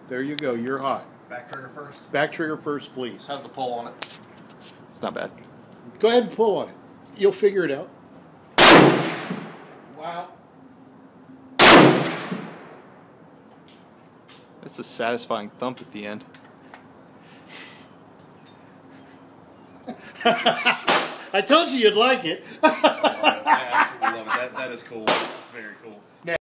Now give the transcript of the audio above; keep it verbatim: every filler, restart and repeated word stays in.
There you go. You're hot. Back trigger first. Back trigger first, please. How's the pull on it? It's not bad. Go ahead and pull on it. You'll figure it out. Wow. That's a satisfying thump at the end. I told you you'd like it. Oh, I absolutely love it. That, that is cool. That's very cool.